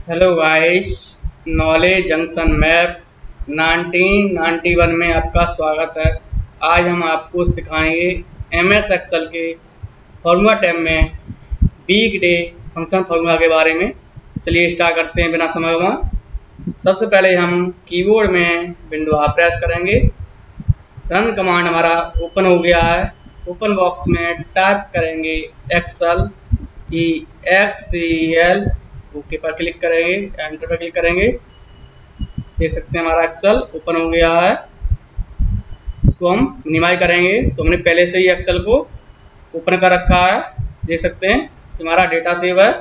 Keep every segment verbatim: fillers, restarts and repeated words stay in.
Hello guys, knowledge junction map nineteen ninety one में आपका स्वागत है। आज हम आपको सिखाएंगे एम एस एक्सेल के फॉर्मूला टैब में वीक डे फंक्शन फॉर्मूला के बारे में। चलिए स्टार्ट करते हैं बिना समय गवाए। सबसे पहले हम कीबोर्ड में विंडो आप प्रेस करेंगे। रन कमांड हमारा ओपन हो गया है। ओपन बॉक्स में टाइप करेंगे Excel E X E L, okay पर क्लिक करेंगे, एंटर पर क्लिक करेंगे। देख सकते हैं हमारा एक्सेल ओपन हो गया है। इसको हम मिनिमाइज करेंगे तो हमने पहले से ही एक्सेल को ओपन कर रखा है। देख सकते हैं हमारा डेटा सेव है।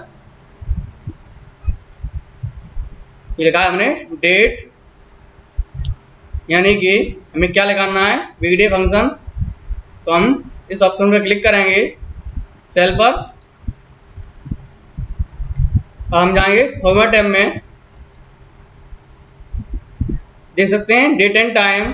ये लिखा है हमने डेट, यानी कि हमें क्या लगाना है, वीक डे फंक्शन। तो हम इस ऑप्शन पर क्लिक करेंगे सेल पर। हम जाएंगे फॉर्मूला टैब में। देख सकते हैं डेट एंड टाइम,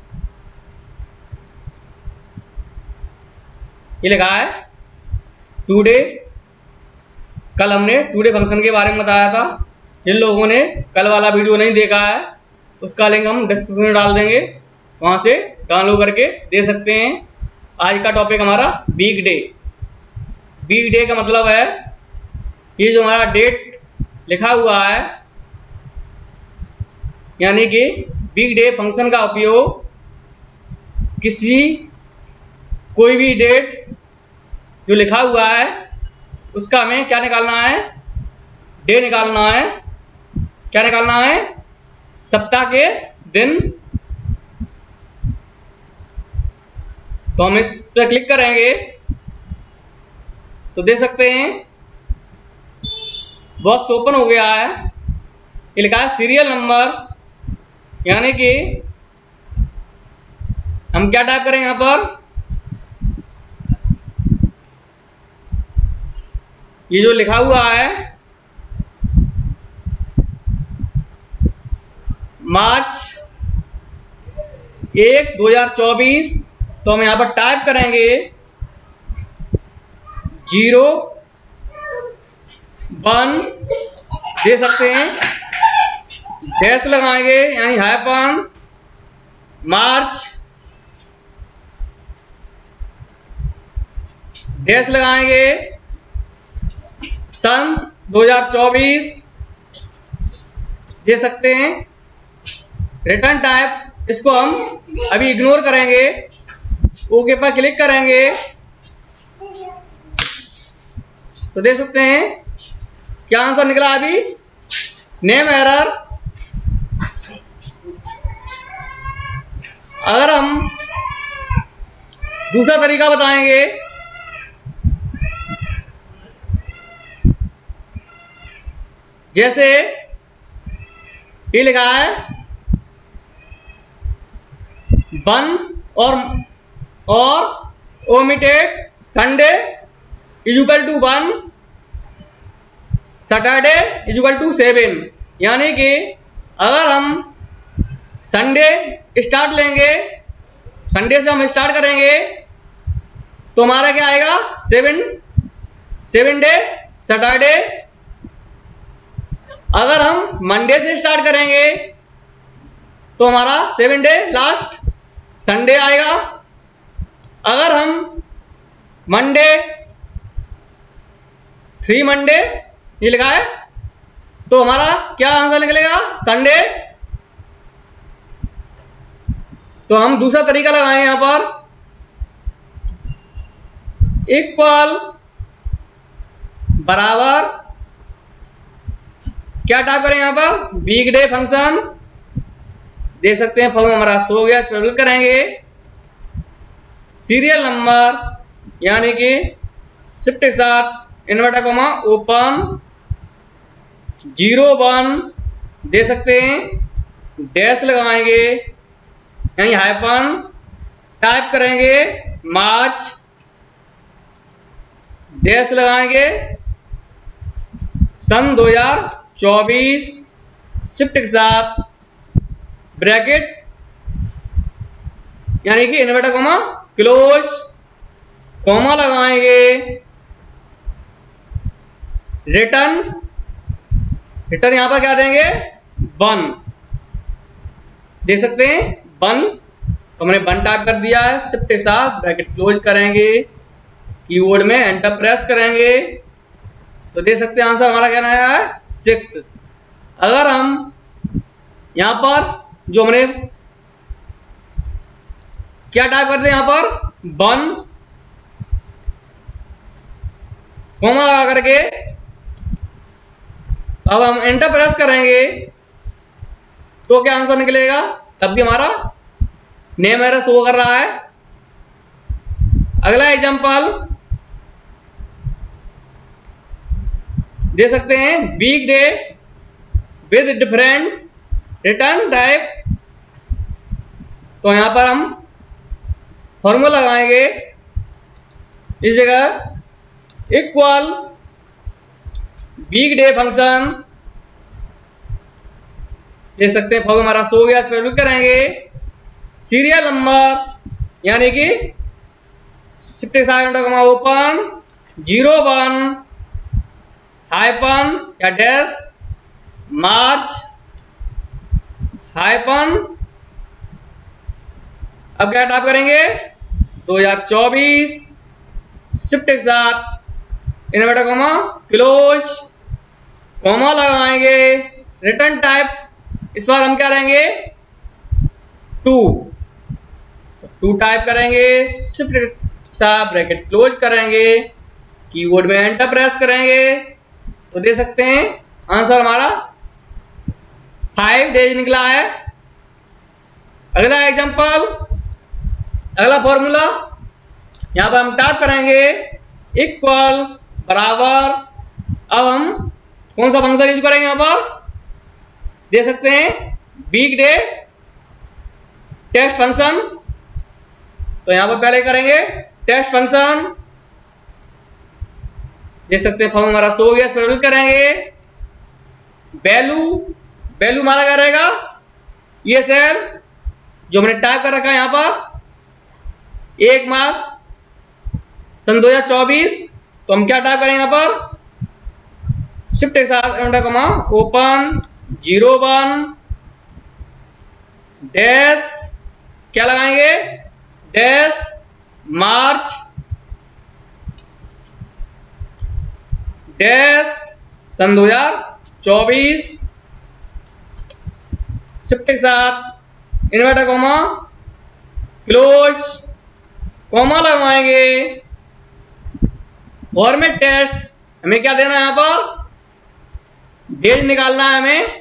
ये लिखा है टुडे। कल हमने टुडे फंक्शन के बारे में बताया था। जिन लोगों ने कल वाला वीडियो नहीं देखा है उसका लिंक हम डिस्क्रिप्शन में डाल देंगे, वहां से डाउनलोड करके दे सकते हैं। आज का टॉपिक हमारा वीक डे। वीक डे का मतलब है ये जो हमारा डेट लिखा हुआ है, यानी कि वीक डे फंक्शन का उपयोग किसी कोई भी डेट जो लिखा हुआ है उसका हमें क्या निकालना है, डे निकालना है। क्या निकालना है, सप्ताह के दिन। तो हम इस पर क्लिक करेंगे तो देख सकते हैं बॉक्स ओपन हो गया है। ये लिखा है सीरियल नंबर, यानी कि हम क्या टाइप करें यहां पर, ये जो लिखा हुआ है मार्च एक दो हजार चौबीस, तो हम यहां पर टाइप करेंगे जीरो वन, दे सकते हैं डैश लगाएंगे, यानी हाइफन मार्च, डैश लगाएंगे सन दो हजार चौबीस, दे सकते हैं। रिटर्न टाइप इसको हम अभी इग्नोर करेंगे, ओके पर क्लिक करेंगे तो देख सकते हैं क्या आंसर निकला अभी, नेम एरर। अगर हम दूसरा तरीका बताएंगे, जैसे ये लिखा है वन और और omitted Sunday is equal to one, Saturday is equal to seven, यानी कि अगर हम संडे स्टार्ट लेंगे, संडे से हम स्टार्ट करेंगे तो हमारा क्या आएगा, सेवन सेवन डे सैटरडे। अगर हम मंडे से स्टार्ट करेंगे तो हमारा सेवन डे लास्ट संडे आएगा। अगर हम मंडे थ्री मंडे ये लिखा है तो हमारा क्या आंसर निकलेगा, संडे। तो हम दूसरा तरीका लगाएं यहां पर, इक्वल बराबर क्या टाइप करें यहां पर, वीक डे फंक्शन। देख सकते हैं फॉर्मूला हमारा शो हो गया। इस पर क्लिक करेंगे, सीरियल नंबर, यानी कि शिफ्ट के साथ inverter comma open zero one, दे सकते हैं डैश लगाएंगे, यानी हाइफन, टाइप करेंगे मार्च, डैश लगाएंगे सन दो हजार चौबीस, शिफ्ट के साथ ब्रैकेट, यानी कि इन्वर्टर कोमा क्लोज, कोमा लगाएंगे, रिटर्न रिटर्न यहां पर क्या देंगे, वन। देख सकते हैं वन, तो हमने वन टाइप कर दिया है। शिफ्ट के साथ ब्रैकेट क्लोज करेंगे, कीबोर्ड में एंटर प्रेस करेंगे, तो देख सकते हैं आंसर हमारा क्या आया है, सिक्स। अगर हम यहां पर जो हमने क्या टाइप करते हैं, यहां पर वन कोमा लगा करके अब हम एंटर प्रेस करेंगे, तो क्या आंसर निकलेगा, तब भी हमारा नेम एरर शो कर रहा है। अगला एग्जांपल दे सकते हैं, weekday with different return type. तो यहां पर हम फॉर्मूला लगाएंगे, इस जगह इक्वल वीक डे फंक्शन। देख सकते हैं फॉर्मूला हमारा शो हो गया, इस पर क्लिक करेंगे, सीरियल नंबर यानी कि ओपन जीरो वन हाइपन या डैश मार्च हाइपन, अब क्या टाइप करेंगे, दो हज़ार चौबीस, शिफ्ट के साथ इनवर्टर कॉमा क्लोज, कॉमा लगाएंगे, रिटर्न टाइप इस बार हम क्या लेंगे, टू। टू टाइप करेंगे, शिफ्ट के साथ ब्रैकेट क्लोज करेंगे, कीबोर्ड में एंटर प्रेस करेंगे, तो दे सकते हैं आंसर हमारा फाइव डेज निकला है। अगला एग्जांपल, अगला फॉर्मूला यहां पर हम टाइप करेंगे, इक्वल बराबर, अब हम कौन सा फंक्शन यूज करेंगे, यहां पर दे सकते हैं वीक डे टेस्ट फंक्शन। तो यहां पर पहले करेंगे टेस्ट फंक्शन, देख सकते हैं फॉर्म हमारा सो गया, इस पर क्लिक करेंगे, वैल्यू वैल्यू हमारा क्या रहेगा, ये सेल जो हमने टाइप कर रखा है यहां पर एक मास सन दो हज़ार चौबीस, तो हम क्या टाइप करेंगे यहां पर, शिफ्ट के साथ एंटर कमा ओपन जीरो वन डैश क्या लगाएंगे, डैश मार्च डैश सन दो हज़ार चौबीस, शिफ्ट के साथ इन्वर्टर कॉमा क्लोज, कॉमा लगवाएंगे, फॉर्मेट टेस्ट हमें क्या देना है, यहां पर डेज निकालना है हमें,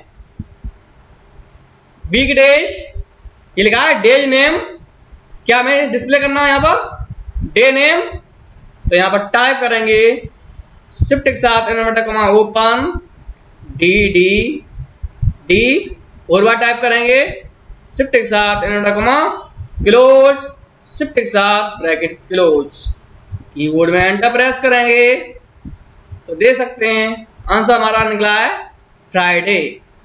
वीक डेज ये लिखा है, डेज नेम क्या हमें डिस्प्ले करना है यहां पर, डे नेम। तो यहां पर टाइप करेंगे, शिफ्ट के साथ inverter comma open D D D, और बार टाइप करेंगे, शिफ्ट के साथ इन्वर्टर कॉमा क्लोज, शिफ्ट के साथ ब्रैकेट क्लोज, कीबोर्ड में एंटर प्रेस करेंगे, तो दे सकते हैं आंसर हमारा निकला है फ्राइडे।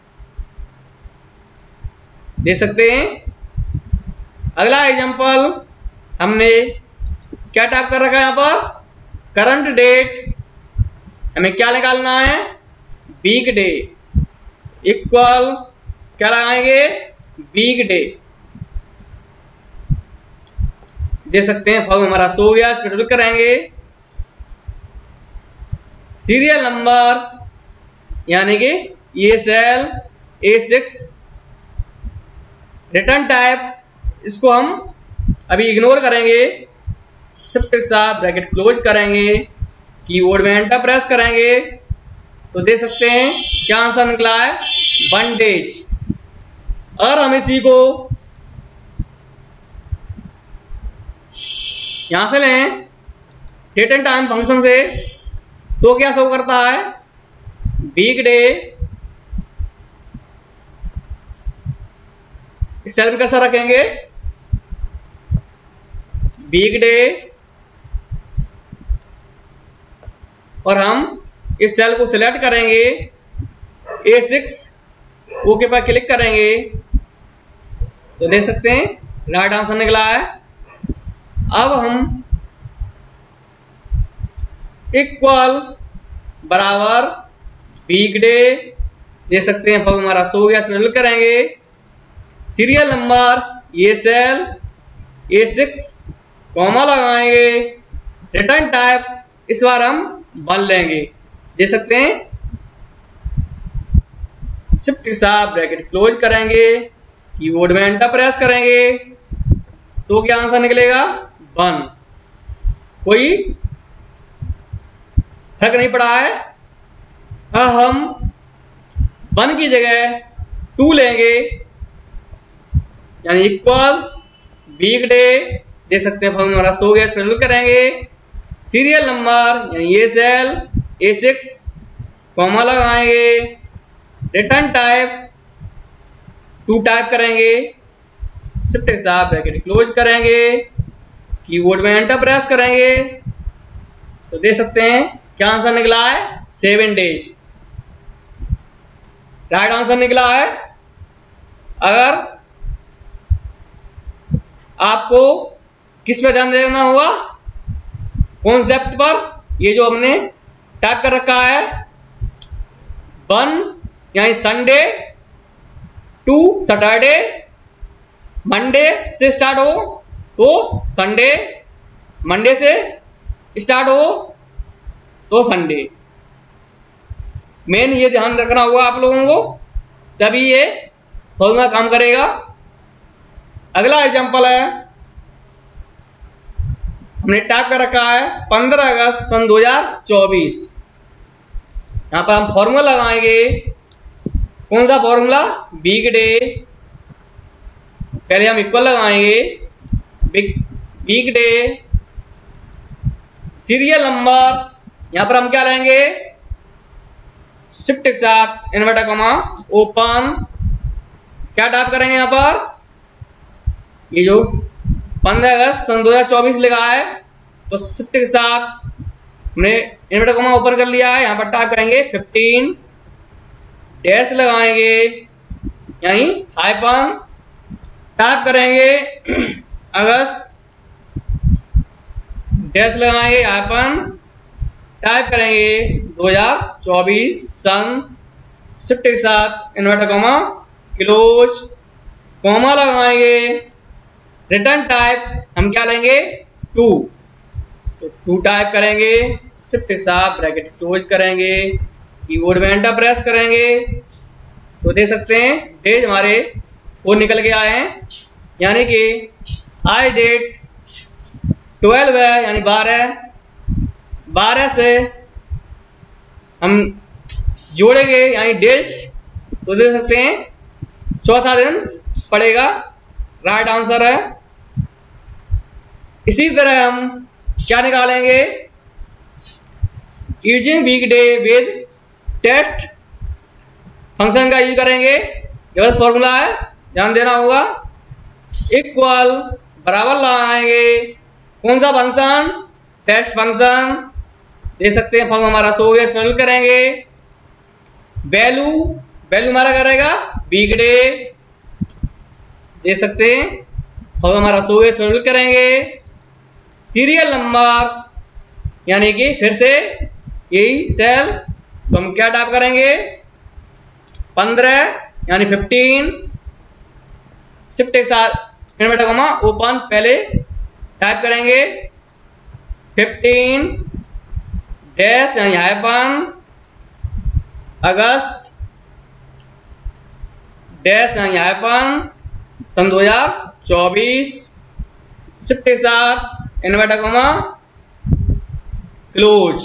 दे सकते हैं अगला एग्जांपल, हमने क्या टाइप कर रखा है यहां पर, करंट डेट, हमें क्या निकालना है, वीक डे, इक्वल क्या लगाएंगे, वीक डे। दे सकते हैं फॉर्म हमारा सो गया, इस पर क्लिक करेंगे, सीरियल नंबर यानी कि ये cell A six, return type इसको हम अभी इग्नोर करेंगे, शिफ्ट के साथ ब्रैकेट क्लोज करेंगे, कीबोर्ड में एंटर प्रेस करेंगे, तो दे सकते हैं क्या आंसर निकला है, वन डेज। और हम इसी को यहां से लें डेट एंड टाइम फंक्शन से, तो क्या शो करता है, वीक डे, इस सेल में कैसा रखेंगे, वीक डे, और हम इस सेल को सिलेक्ट करेंगे, ए सिक्स, ओके पर क्लिक करेंगे, तो देख सकते हैं राइट आंसर निकला है। अब हम इक्वल बराबर वीक डे देख सकते हैं फॉर्म हमारा सो गया, इसमें फिल करेंगे। सीरियल नंबर ये सेल ए सिक्स कॉमा लगाएंगे। रिटर्न टाइप इस बार हम वन लेंगे, देख सकते हैं। शिफ्ट के साथ ब्रैकेट क्लोज करेंगे, कीबोर्ड में एंटर प्रेस करेंगे तो क्या आंसर निकलेगा? वन। कोई फर्क नहीं पड़ा है। अब हम वन की जगह टू लेंगे, यानी इक्वल वीक डे, देख सकते हैं फॉर्म हमारा सो गया, इसमें फिल करेंगे। सीरियल नंबर यानी ये सेल ए सिक्स कॉमा लगाएंगे। रिटर्न टाइप टू टाइप करेंगे, शिफ्ट के साथ ब्रैकेट क्लोज करेंगे, कीबोर्ड में एंटर प्रेस करेंगे तो देख सकते हैं क्या आंसर निकला है? Seven days. राइट आंसर निकला है। अगर आपको किस पर ध्यान देना होगा? कॉन्सेप्ट पर। ये जो हमने टाइप कर रखा है वन यानी संडे, टू सैटरडे, मंडे से स्टार्ट हो तो संडे, मंडे से स्टार्ट हो तो संडे। मेन ये ध्यान रखना होगा आप लोगों को, तभी ये फॉर्मूला काम करेगा। अगला एग्जांपल है, हमने टाइप कर रखा है पंद्रह अगस्त सन दो हजार चौबीस। यहां पर हम फॉर्मूला लगाएंगे। कौन सा फॉर्मूला? Week day. पहले हम इक्वल लगाएंगे, वीक डे। सीरियल नंबर यहां पर हम क्या लेंगे? शिफ्ट के साथ इन्वर्टर कॉमा ओपन, क्या टाइप करेंगे यहां पर? ये जो पंद्रह अगस्त सन दो हजार चौबीस लिखा है तो शिफ्ट के साथ हमने इन्वर्टर कॉमा ओपन कर लिया है, यहां पर टाइप करेंगे फिफ्टीन, डैश लगाएंगे यानी हाइफन, टाइप करेंगे अगस्त, डैश लगाएंगे हाइफन, टाइप करेंगे दो हजार चौबीस सन, शिफ्ट के साथ इन्वर्टर कॉमा क्लोज, कॉमा लगाएंगे। रिटर्न टाइप हम क्या लेंगे? टू, तो टू टाइप करेंगे, शिफ्ट के साथ ब्रैकेट क्लोज करेंगे, कीबोर्ड में एंटर प्रेस करेंगे तो देख सकते हैं डेज हमारे वो निकल के आए हैं। यानी कि आज डेट ट्वेल्व है यानी बारह, बारह से हम जोड़ेंगे यानी डेज तो देख सकते हैं चौथा दिन पड़ेगा। राइट आंसर है। इसी तरह हम क्या निकालेंगे? Using weekday with test function का यूज करेंगे। जबरदस्त फॉर्मूला है, ध्यान देना होगा। इक्वल बराबर लगाएंगे, कौन सा फंक्शन? Test function. देख सकते हैं फंक्शन हमारा सो गया, इसमें फिल करेंगे। वैल्यू वैल्यू हमारा करेगा वीक डे, देख सकते हैं फंक्शन हमारा सो गया, इसमें फिल करेंगे। सीरियल नंबर यानी कि फिर से यही सेल तो हम क्या टाइप करेंगे? पंद्रह यानी फिफ्टीन, शिफ्ट के साथ इन्वर्टर कॉमा ओपन, पहले टाइप करेंगे फिफ्टीन, डैश यानी हाइफन, अगस्त, डैश यानी हाइफन, सन दो हजार चौबीस, शिफ्ट के साथ inverter comma close,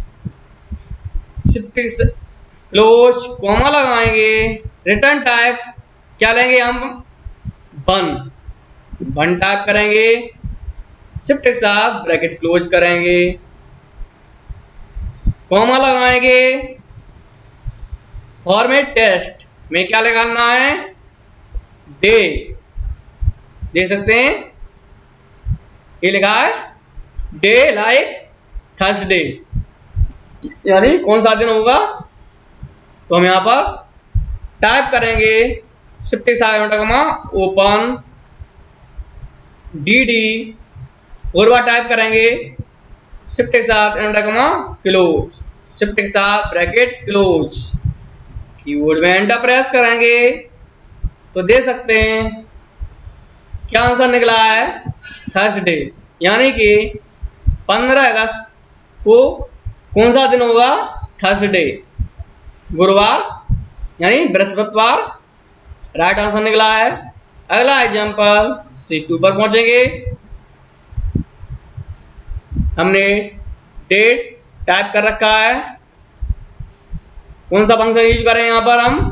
shift close, comma लगाएंगे। रिटर्न टाइप क्या लेंगे हम? वन, वन टाइप करेंगे, शिफ्ट के साथ ब्रैकेट क्लोज करेंगे, कॉमा लगाएंगे। फॉर्मेट टेस्ट में क्या लगाना है? डे, देख सकते हैं ये लिखा है डे लाइक थर्सडे, यानी कौन सा दिन होगा? तो हम यहां पर टाइप करेंगे शिफ्ट के साथ comma open, D D, four बार टाइप करेंगे, शिफ्ट के साथ कॉमा क्लोज, शिफ्ट के साथ ब्रैकेट क्लोज, कीबोर्ड में एंटर प्रेस करेंगे तो दे सकते हैं क्या आंसर निकला है, थर्सडे। यानी कि पंद्रह अगस्त को कौन सा दिन होगा, थर्सडे, गुरुवार यानी बृहस्पतिवार। राइट आंसर निकला है। अगला एग्जांपल सी टू पर पहुंचेंगे। हमने डेट टाइप कर रखा है। कौन सा फंक्शन यूज करें यहां पर हम,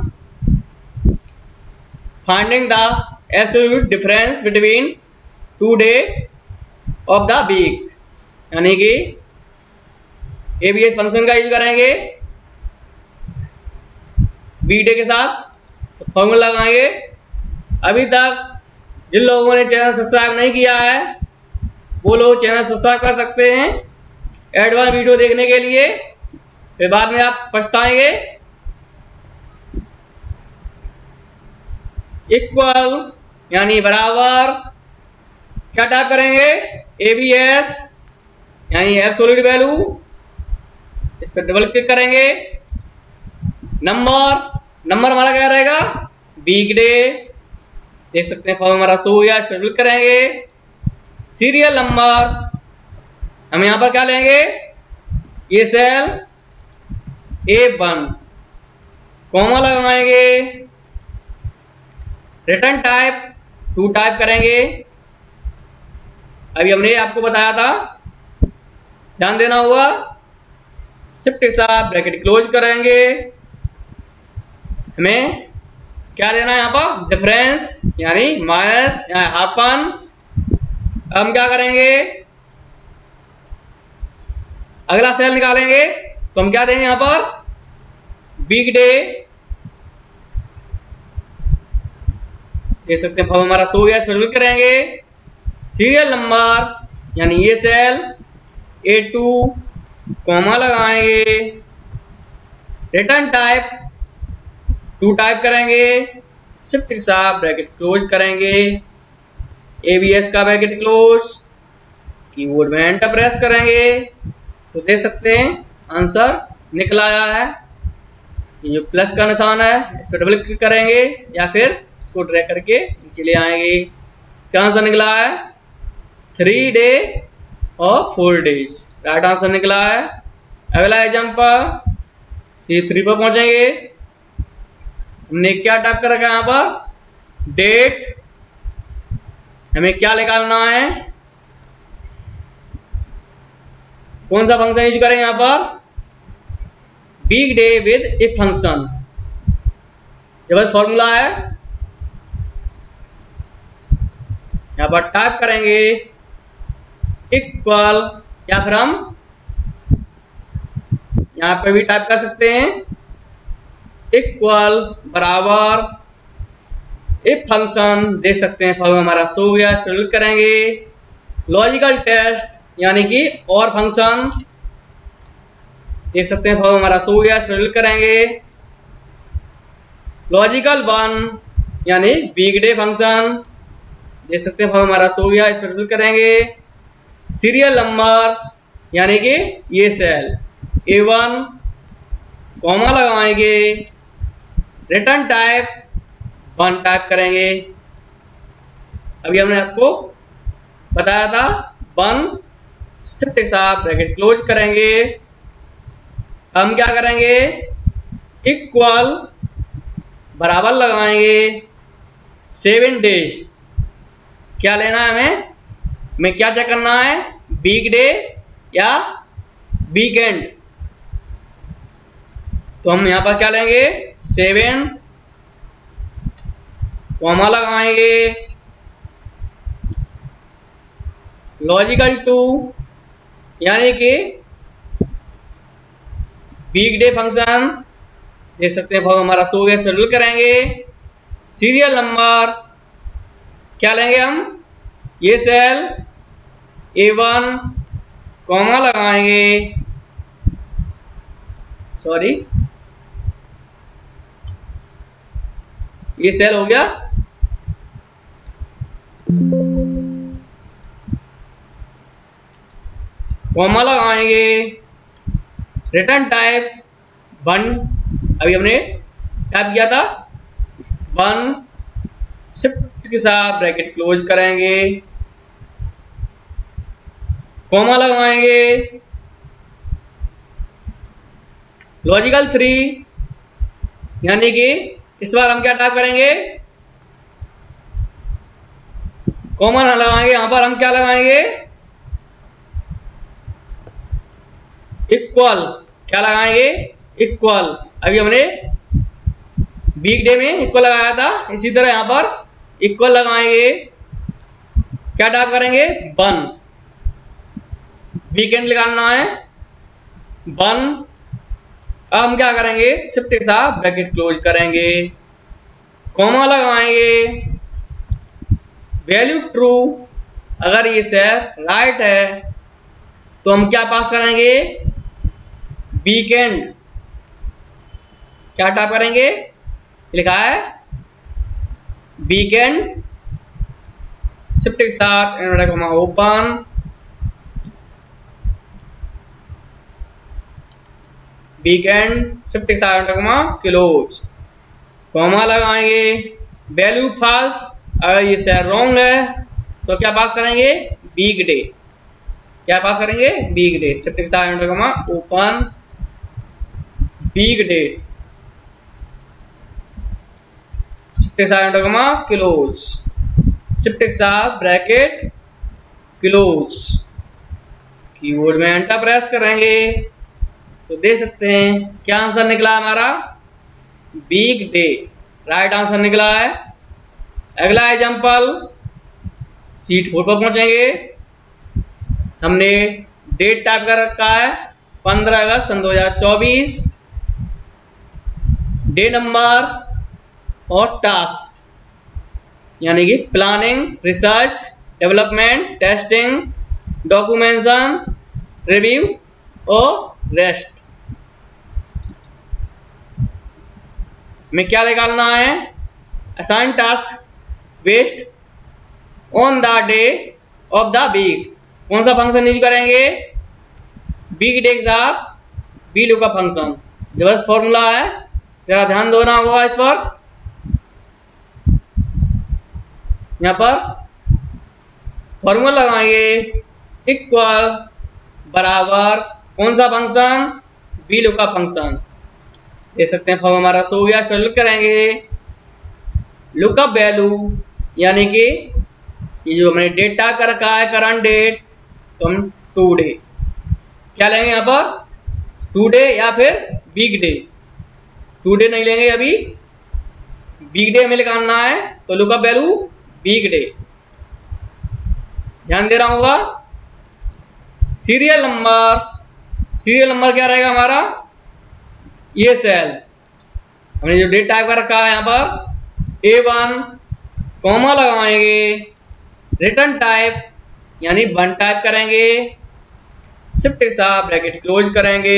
finding the absolute difference between two day of the week, यानी कि एबीएस फंक्शन का यूज करेंगे वीकडे के साथ। तो फॉर्मूला लगाएंगे। अभी तक जिन लोगों ने चैनल सब्सक्राइब नहीं किया है वो लोग चैनल सब्सक्राइब कर सकते हैं एडवांस वीडियो देखने के लिए, फिर बाद में आप पछताएंगे। इक्वल यानी बराबर, क्या टाइप करेंगे, एबीएस यानी एब्सोल्यूट वैल्यू, इस पर डबल क्लिक करेंगे। नंबर, नंबर हमारा क्या रहेगा, वीकडे, देख सकते हैं फॉर्म हमारा शो हुआ, इस पर क्लिक करेंगे। सीरियल नंबर हम यहां पर क्या लेंगे, ये सेल ए वन, कॉमा लगाएंगे। रिटर्न टाइप टू टाइप करेंगे। अभी हमने आपको बताया था, ध्यान देना होगा। शिफ्ट के साथ ब्रैकेट क्लोज करेंगे। हमें क्या लेना है यहां पर, डिफरेंस यानी माइनस या हाफन। हम क्या करेंगे, अगला सेल निकालेंगे तो हम क्या देंगे यहां पर, वीकडे, देख सकते हैं फॉर्म हमारा शो गया, इस पर क्लिक करेंगे। सीरियल नंबर यानी ये सेल ए टू, कॉमा लगाएंगे। रिटर्न टाइप टू टाइप करेंगे। शिफ्ट के साथ ब्रैकेट क्लोज करेंगे। एबीएस का ब्रैकेट क्लोज, कीबोर्ड में एंटर प्रेस करेंगे तो देख सकते हैं आंसर निकल आया है। ये जो प्लस का निशान है इस पर डबल क्लिक करेंगे या फिर इसको ड्रैग करके नीचे ले आएंगे। क्या आंसर निकला है, थ्री डे और फोर डेज। राइट आंसर निकला है। अगला एग्जांपल सी थ्री पर पहुंचेंगे। हमने क्या टाइप कर रखा है यहां पर, डेट। हमें क्या निकालना है, कौन सा फंक्शन यूज करें यहां पर, वीकडे विद इफ फंक्शन। जबरदस्त फॉर्मूला है। यहां पर टाइप करेंगे इक्वल, या फिर हम यहां पे भी टाइप कर सकते हैं इक्वल बराबर, इफ फंक्शन, देख सकते हैं फॉर्मूला हमारा शो गया, इस पर क्लिक करेंगे। लॉजिकल टेस्ट यानी कि और फंक्शन, देख सकते हैं फॉर्म हमारा शो गया, इस पर क्लिक करेंगे। लॉजिकल वन यानी वीकडे फंक्शन, देख सकते हैं फॉर्म हमारा शो गया, इस पर क्लिक करेंगे। सीरियल नंबर यानी कि ये सेल ए वन, कॉमा लगाएंगे। रिटर्न टाइप वन टाइप करेंगे। अभी हमने आपको बताया था वन, शिफ्ट के साथ ब्रैकेट क्लोज करेंगे। हम क्या करेंगे, इक्वल बराबर लगाएंगे सेवन डेज। क्या लेना है हमें, हमें क्या चेक करना है, वीकडे या वीकेंड। तो हम यहां पर क्या लेंगे, सेवन, कॉमा लगाएंगे। लॉजिकल टू यानी कि वीकडे फंक्शन, देख सकते हैं फॉर्म हमारा शो गया, इस पर क्लिक करेंगे। सीरियल नंबर क्या लेंगे हम, ये सेल ए वन, कॉमा लगाएंगे, सॉरी ये सेल हो गया, कॉमा लगाएंगे। रिटर्न टाइप वन, अभी हमने टाइप किया था वन, शिफ्ट के साथ ब्रैकेट क्लोज करेंगे, कॉमा लगवाएंगे, लॉजिकल थ्री, यानी कि इस बार हम क्या टाइप करेंगे, कॉमा ना लगाएंगे, यहां पर हम क्या लगाएंगे, इक्वल, क्या लगाएंगे, इक्वल। अभी हमने वीक डे में इक्वल लगाया था, इसी तरह यहां पर इक्वल लगाएंगे, क्या टाइप करेंगे, वन, वीकेंड निकालना है, वन। अब हम क्या करेंगे, शिफ्ट के साथ ब्रैकेट क्लोज करेंगे, कॉमा लगाएंगे, वैल्यू ट्रू, अगर ये सेल राइट है तो हम क्या पास करेंगे, वीकेंड, क्या टाइप करेंगे, लिखा है वीकेंड, शिफ्ट के साथ कॉमा ओपन, वीकेंड, शिफ्ट के साथ कॉमा क्लोज, कॉमा लगाएंगे, वैल्यू फॉल्स, अगर ये सेल रॉन्ग है तो क्या पास करेंगे, वीक डे, क्या पास करेंगे, वीक डे, शिफ्ट के साथ comma open, weekday, shift के साथ कॉमा क्लोज, शिफ्ट के साथ ब्रैकेट क्लोज, कीबोर्ड में एंटर प्रेस करेंगे तो देख सकते हैं क्या आंसर निकला हमारा, वीक डे, राइट आंसर निकला है। अगला एग्जांपल, सीट फोर पर पहुंचेंगे, हमने डेट टाइप कर रखा है पंद्रह अगस्त सन दो हजार चौबीस, डे नंबर और टास्क, यानी कि planning, research, development, testing, documentation, review और रेस्ट में क्या निकालना है, assign task based on the day of the week, कौन सा फंक्शन यूज करेंगे, वीक डे के साथ वी लुकअप फंक्शन, जबरदस्त फॉर्मूला है, जरा ध्यान देना होगा इस पर। यहां पर फॉर्मूला लगाएंगे, इक्वल बराबर कौन सा फंक्शन, वी लुकअप फंक्शन, देख सकते हैं फॉर्म हमारा सो गया, इस पर लुक करेंगे, लुकअप वैल्यू, यानी कि ये जो हमने डेट टाइप कर रखा है करंट डेट, तो हम टू डे क्या लेंगे, यहां पर टू डे या फिर वीक डे, टू डे नहीं लेंगे, अभी वीक डे में निकालना है तो लुकअप वैल्यू वीक डे, ध्यान दे रहा होगा। सीरियल नंबर, सीरियल नंबर क्या रहेगा हमारा, ये सेल हमने जो डेट टाइप कर रखा है यहां पर ए वन, कॉमा लगाएंगे, रिटर्न टाइप यानी वन टाइप करेंगे, शिफ्ट के साथ ब्रैकेट क्लोज करेंगे,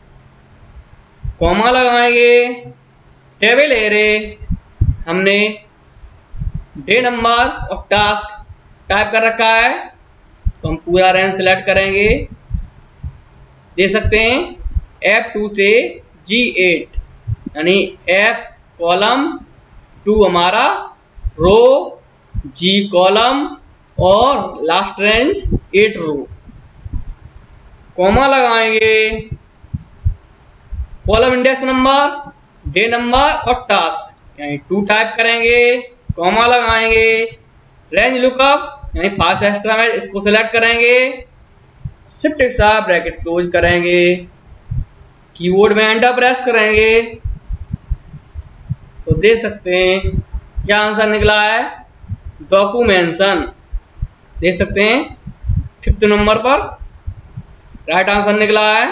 कॉमा लगाएंगे, टेबल एरे, हमने डे नंबर और टास्क टाइप कर रखा है तो हम पूरा रेंज सिलेक्ट करेंगे, दे सकते हैं एफ टू से जी एट, यानी एफ कॉलम, टू हमारा रो, जी कॉलम और last range eight row, comma लगाएंगे, column index number, day number और टास्क यानी टू टाइप करेंगे, कॉमा लगाएंगे, रेंज लुकअप यानी फास्ट एक्स्ट्रा में इसको सिलेक्ट करेंगे, शिफ्ट के साथ ब्रैकेट क्लोज करेंगे, कीबोर्ड में एंटर प्रेस करेंगे तो देख सकते हैं क्या आंसर निकला है, डॉक्यूमेंशन, देख सकते हैं फिफ्थ नंबर पर राइट आंसर निकला है।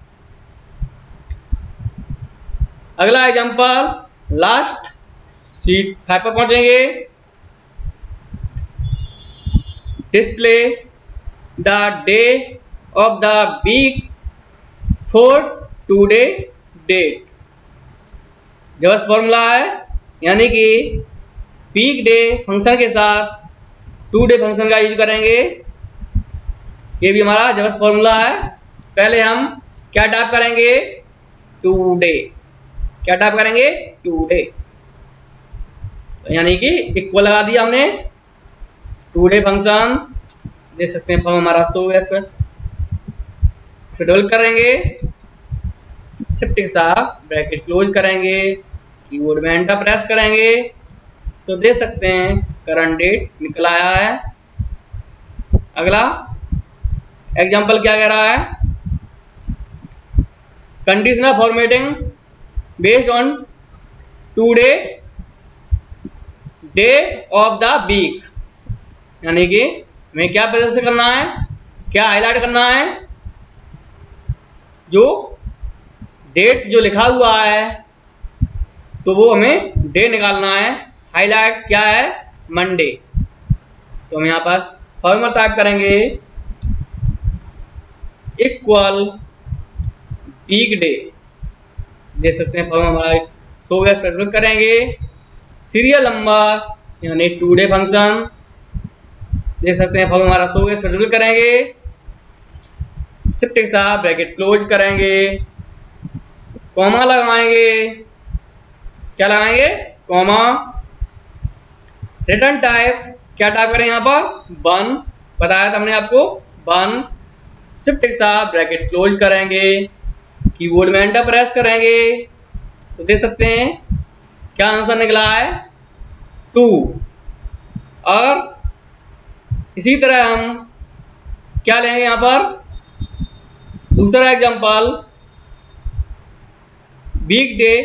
अगला एग्जांपल, लास्ट सीट फाइव पर पहुंचेंगे, display the day of the week for today date, जबरदस्त फॉर्मूला है, यानी कि वीक डे फंक्शन के साथ टू डे फंक्शन का यूज करेंगे, ये भी हमारा जबरदस्त फॉर्मूला है। पहले हम क्या टाइप करेंगे, टू डे, क्या टाइप करेंगे, टुडे। यानी कि इक्वल लगा दिया हमने, टुडे फंक्शन देख सकते हैं, फॉर्म हमारा शो है इस पर। शेड्यूल करेंगे, शिफ्ट के साथ ब्रैकेट क्लोज करेंगे, कीबोर्ड में एंटर प्रेस करेंगे तो देख सकते हैं करंट डेट निकल आया है। अगला एग्जांपल क्या कह रहा है, conditional formatting based on today day of the week. यानी कि हमें क्या प्रदर्शित करना है, क्या हाईलाइट करना है, जो डेट जो लिखा हुआ है तो वो हमें डे निकालना है। हाईलाइट क्या है, मंडे। तो हम यहाँ पर फॉर्मूला टाइप करेंगे, इक्वल वीक डे, देख सकते हैं फॉर्मूला हमारा सो गया। स्पेसिफिक करेंगे, सीरियल नंबर यानी टुडे फंक्शन, देख सकते हैं फॉर्मूला हमारा सो गया। स्पेसिफिक करेंगे, शिफ्ट के साथ ब्रैकेट क्लोज करेंगे, कॉमा लगाएंगे, क्या लगाएंगे, कॉमा। रिटर्न टाइप क्या टाइप करें यहाँ पर, वन, बताया था हमने आपको, वन। शिफ्ट के साथ ब्रैकेट क्लोज करेंगे, कीबोर्ड में एंटर प्रेस करेंगे तो देख सकते हैं क्या आंसर निकला है, टू। और इसी तरह हम क्या लेंगे यहाँ पर, दूसरा एग्जांपल, वीक डे।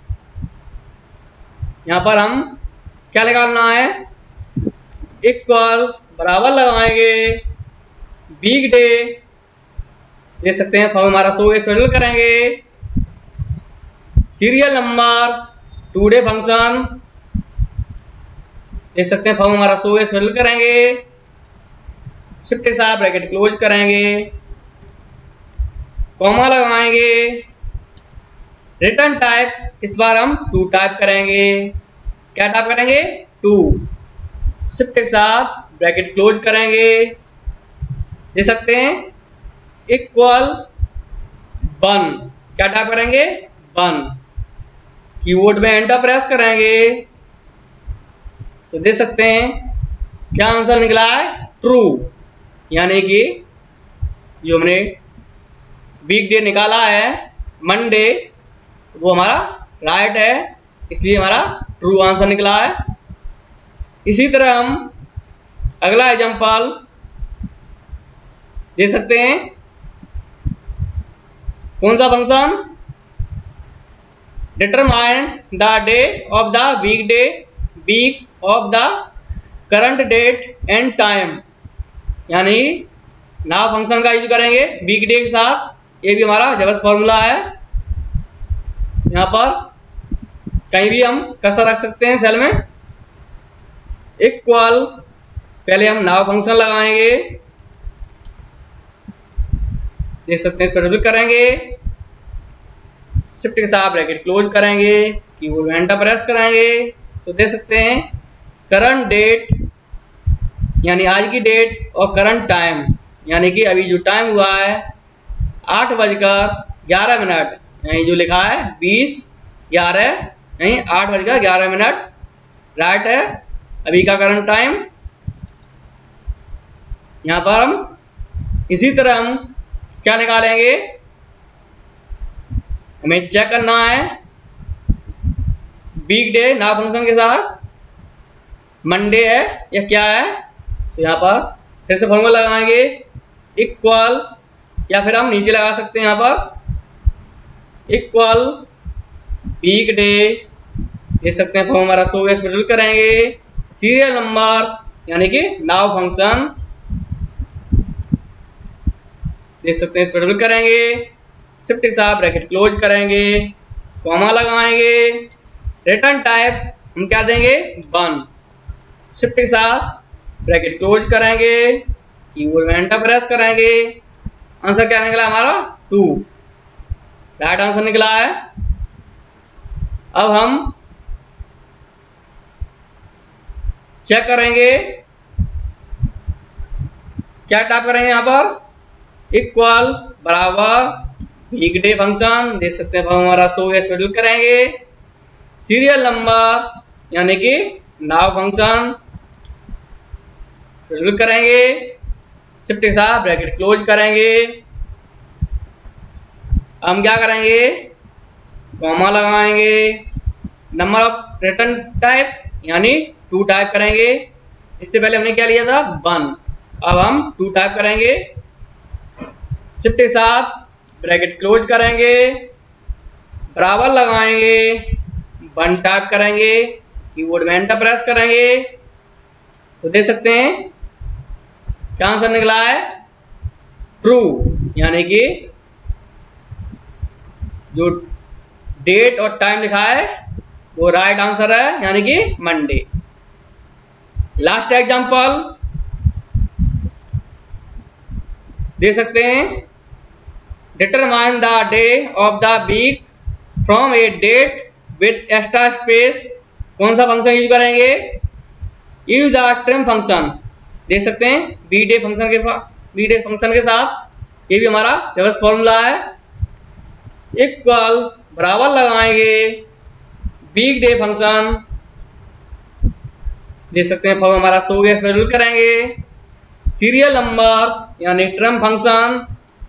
यहां पर हम क्या निकालना है, इक्वल बराबर लगाएंगे वीक डे, देख सकते हैं फॉर्म हमारा सो शेड्यूल करेंगे, सीरियल नंबर टुडे फंक्शन, देख सकते हैं फॉर्म हमारा सो शेड्यूल करेंगे, शिफ्ट के साथ ब्रैकेट क्लोज करेंगे, कॉमा लगाएंगे। रिटर्न टाइप इस बार हम टू टाइप करेंगे, क्या टाइप करेंगे, टू। शिफ्ट के साथ ब्रैकेट क्लोज करेंगे, देख सकते हैं इक्वल वन, क्या टाइप करेंगे, वन। कीबोर्ड में एंटर प्रेस करेंगे तो देख सकते हैं क्या आंसर निकला है, ट्रू। यानी कि जो हमने वीक डे निकाला है मंडे, वो हमारा राइट है, इसलिए हमारा ट्रू आंसर निकला है। इसी तरह हम अगला एग्जांपल देख सकते हैं, कौन सा function, determine the day of the week day, week of the current date and time. यानी नाउ फंक्शन का यूज करेंगे वीक डे के साथ, ये भी हमारा जबरदस्त फॉर्मूला है। यहाँ पर कहीं भी हम कसर रख सकते हैं सेल में, इक्वल, पहले हम नाउ फंक्शन लगाएंगे, देख सकते हैं इसको डबल करेंगे, शिफ्ट के साथ ब्रैकेट क्लोज करेंगे, कीबोर्ड में एंटर प्रेस करेंगे तो देख सकते हैं करंट डेट यानी आज की डेट और करंट टाइम यानी कि अभी जो टाइम हुआ है आठ बजकर ग्यारह मिनट, यानी जो लिखा है बीस ग्यारह, नहीं आठ बजकर ग्यारह मिनट राइट है अभी का करंट टाइम। यहाँ पर हम इसी तरह हम क्या निकालेंगे, हमें चेक करना है वीक डे नाउ फंक्शन के साथ मंडे है या क्या है, तो यहाँ पर फिर से फॉर्मूला लगाएंगे इक्वल, या फिर हम नीचे लगा सकते हैं यहाँ पर इक्वल वीक डे, देख सकते हैं फॉर्म हमारा सो गया, शेड्यूल करेंगे, सीरियल नंबर यानी कि नाउ फंक्शन, देख सकते हैं शेड्यूल करेंगे, शिफ्ट के साथ ब्रैकेट क्लोज करेंगे, कॉमा लगाएंगे, रिटर्न टाइप हम क्या देंगे वन, शिफ्ट के साथ ब्रैकेट क्लोज करेंगे, कीबोर्ड में एंटर प्रेस करेंगे, आंसर क्या निकला हमारा टू, राइट आंसर निकला है। अब हम चेक करेंगे, क्या टाइप करेंगे यहाँ पर इक्वल बराबर वीकडे फंक्शन देख सकते हैं, अब हमारा सो गया शेड्यूल करेंगे। सीरियल नंबर यानी कि नाव फंक्शन शेड्यूल करेंगे। शिफ्ट के साथ ब्रैकेट क्लोज करेंगे। हम क्या करेंगे, कॉमा लगाएंगे। नंबर ऑफ रिटर्न टाइप यानी टू टाइप करेंगे। इससे पहले हमने क्या लिया था, वन, अब हम टू टाइप करेंगे। शिफ्ट के साथ ब्रैकेट क्लोज करेंगे, बराबर लगाएंगे, वन टाइप करेंगे, कीबोर्ड में एंटर प्रेस करेंगे तो देख सकते हैं क्या आंसर निकला है, ट्रू, यानी कि जो डेट और टाइम लिखा है वो राइट आंसर है, यानी कि मंडे। लास्ट एग्जांपल देख सकते हैं, determine the day of the week from a date with extra space. कौन सा फंक्शन यूज करेंगे, यूज द ट्रिम फंक्शन। देख सकते हैं बी डे फंक्शन के बी डे फंक्शन के साथ, ये भी हमारा जबरदस्त फॉर्मूला है। इक्वल बराबर लगाएंगे वीक डे फंक्शन, देख सकते हैं फॉर्म हमारा सो गया, शेड्यूल करेंगे। सीरियल नंबर यानी ट्रिम फंक्शन,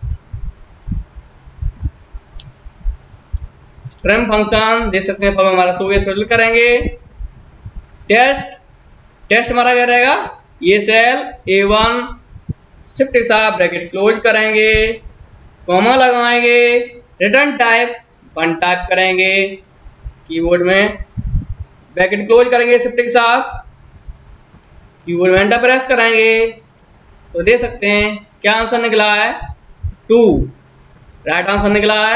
ट्रिम फंक्शन देख सकते हैं फॉर्म हमारा सो गया, शेड्यूल करेंगे। टेस्ट टेस्ट हमारा क्या रहेगा, ये सेल ए वन, शिफ्ट के साथ ब्रैकेट क्लोज करेंगे, कॉमा लगाएंगे, रिटर्न टाइप वन टाइप करेंगे, कीबोर्ड में ब्रैकेट क्लोज करेंगे, शिफ्ट के साथ कीबोर्ड में एंटर प्रेस करेंगे तो देख सकते हैं क्या आंसर निकला है, टू, राइट आंसर निकला है।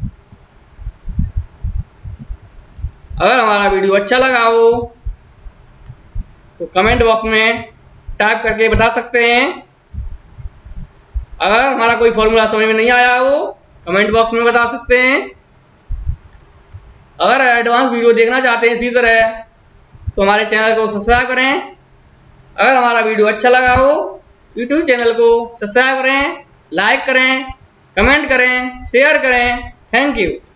अगर हमारा वीडियो अच्छा लगा हो तो कमेंट बॉक्स में टाइप करके बता सकते हैं। अगर हमारा कोई फॉर्मूला समझ में नहीं आया हो कमेंट बॉक्स में बता सकते हैं। अगर एडवांस वीडियो देखना चाहते हैं इसी तरह तो हमारे चैनल को सब्सक्राइब करें। अगर हमारा वीडियो अच्छा लगा हो यूट्यूब चैनल को सब्सक्राइब करें, लाइक करें, कमेंट करें, शेयर करें। Thank you.